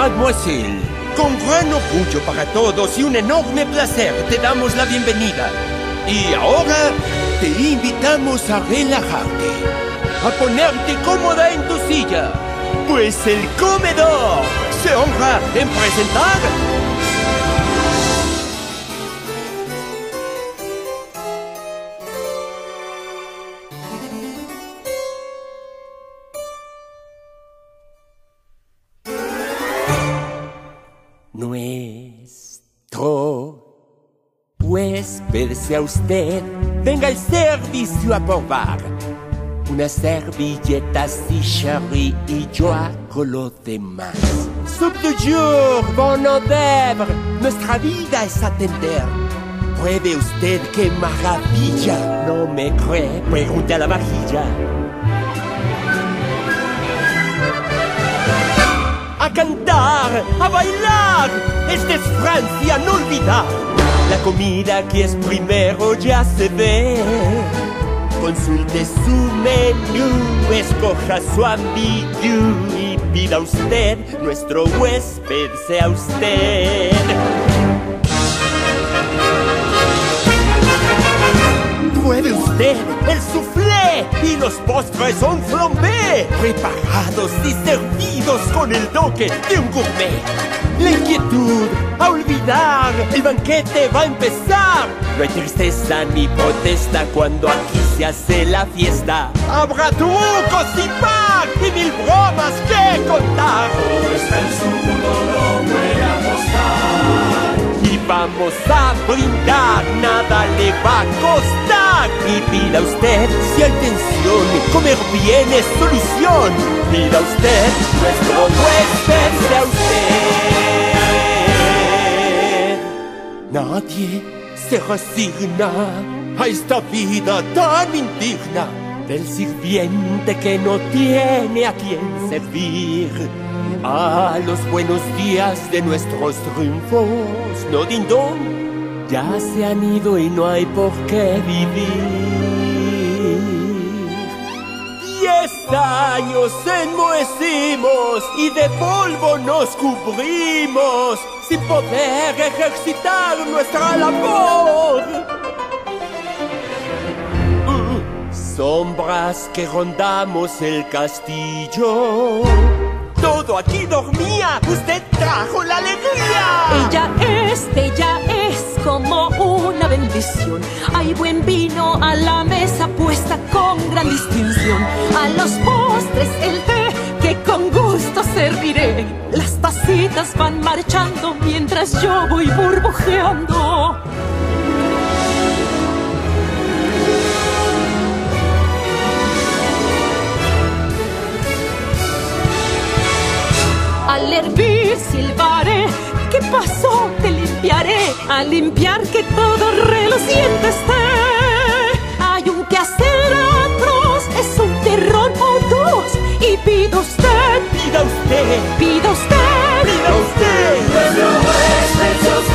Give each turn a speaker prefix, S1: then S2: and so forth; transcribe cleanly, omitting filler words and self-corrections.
S1: mademoiselle. Con gran orgullo para todos y un enorme placer te damos la bienvenida. Y ahora te invitamos a relajarte, a ponerte cómoda en tu silla, pues el comedor se honra en presentar... Nuestro huésped sea usted. Venga al servicio a probar. Una servilleta, sillerie y yo hago lo demás. Soup du jour, bon hors d'oeuvre. Nuestra vida es atender. Pruebe usted qué maravilla. ¿No me cree? Pregunte a la vajilla. A cantar, a bailar, esta es Francia, no olvidar. La comida que es primero ya se ve. Consulte su menú, escoja su ambigu y pida usted, nuestro huésped sea usted. Pruebe usted el soufflé y los postres son flambé, preparados y servidos con el toque de un gourmet. La inquietud a olvidar, el banquete va a empezar. No hay tristeza ni protesta cuando aquí se hace la fiesta. Habrá trucos y par y mil bromas que contar.
S2: Todo está en su mundo, no puede apostar.
S1: Y vamos a brindar, nada le va a costar. Y pida usted, si hay tensión, comer bien es solución. Pida usted, nuestro huésped sea usted. Nadie se resigna a esta vida tan indigna del sirviente que no tiene a quien servir. A los buenos días de nuestros triunfos, no dindón, ya se han ido y no hay por qué vivir. 10 años enmohecimos y de polvo nos cubrimos sin poder ejercitar nuestra labor. Sombras que rondamos el castillo. Todo aquí dormía, usted trajo la alegría.
S3: Ella es como una bendición. Hay buen vino a la mesa puesta con gran distinción. A los postres el té que con gusto serviré. Las tacitas van marchando mientras yo voy burbujeando. Al hervir silbaré, ¿qué pasó? Te limpiaré, a limpiar que todo reluciente esté. Hay un quehacer atroz, es un terrón o dos. Y pida usted,
S1: pida usted,
S3: pida usted,
S1: pida usted.
S2: Nuestro huésped sea usted.